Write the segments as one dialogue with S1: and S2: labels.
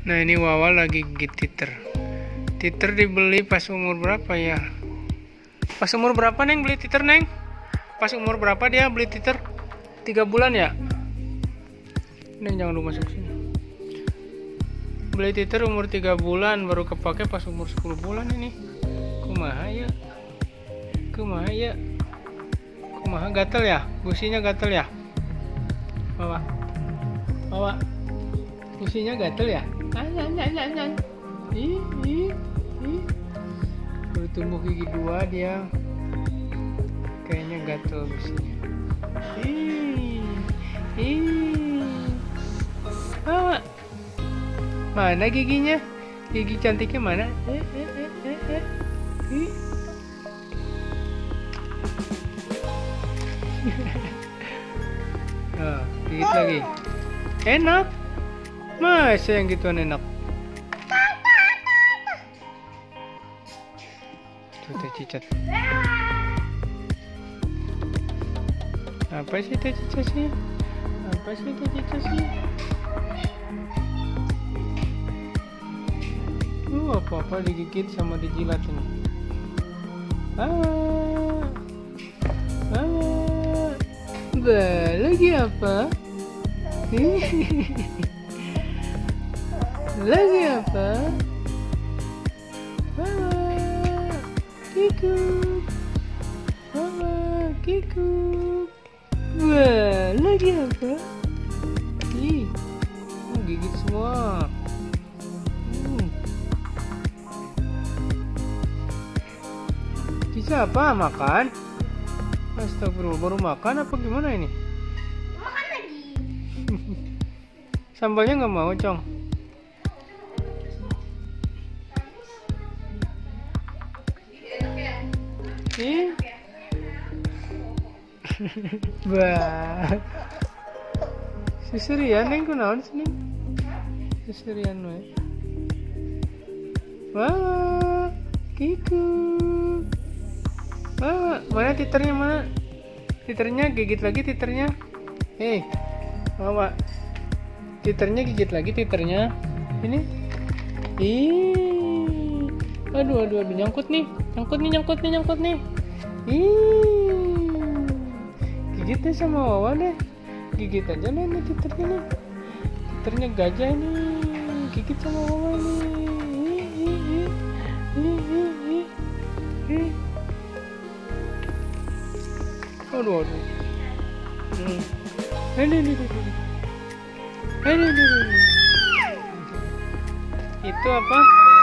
S1: Nah, ini Wawa lagi gigit titer. Titer dibeli pas umur berapa ya? Pas umur berapa Neng beli titer Neng? Pas umur berapa dia beli titer? 3 bulan ya? Neng jangan lu masuk sini. Beli titer umur 3 bulan baru kepake pas umur 10 bulan ini. Kumaha ya? Kumaha ya? Kumaha gatel ya? Gusinya gatel ya? Wawa. Wawa. Gusinya gatel ya? Baru tumbuh gigi 2 dia kayaknya gatel gusinya. Mana giginya? Gigi cantiknya mana? Oh, gigit lagi. Enak. Masa yang gituan enak? Tuh cicet. Apa sih teh cicet sih? Apa sih teh cicet sih? Apa-apa digigit sama dijilat ini. Lagi apa? Lagi apa? Kikuk. Kikuk. Wah, lagi apa? Gigit semua. Bisa apa? Makan? Astagfirullah, baru makan apa gimana ini?
S2: Makan lagi.
S1: Sambalnya nggak mau, Cong. Bah. Sisirian Neng kunaon sih Neng? Sisirian we. Wah, Kiku. Wah, mana titernya mana? Titernya gigit lagi titernya. Wawa. Titernya gigit lagi titernya. Ini. Aduh, nyangkut nih. Nyangkut nih. Gigitnya sama Wawa deh. Gigit aja nih titernya nih. Titernya gajah nih. Gigit sama Wawa nih. Aduh. Itu apa?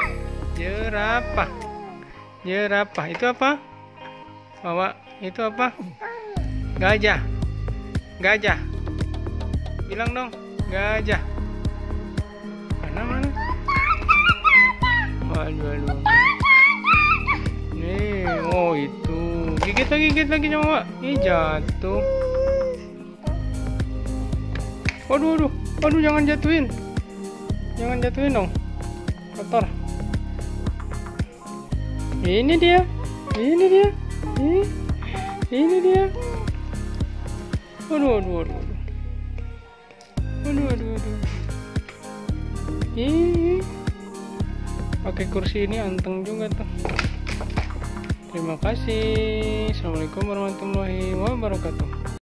S1: Jerapah. Itu apa? Wawa, itu apa? Gajah. Bilang dong, gajah. Mana? Waduh. Nih, oh itu. Gigit lagi sama Wawa. Jatuh. Waduh, jangan jatuhin. Jangan jatuhin dong. Kotor. Ini dia. Ini dia. Aduh. Pakai kursi ini anteng juga tuh. Terima kasih. Assalamualaikum warahmatullahi wabarakatuh.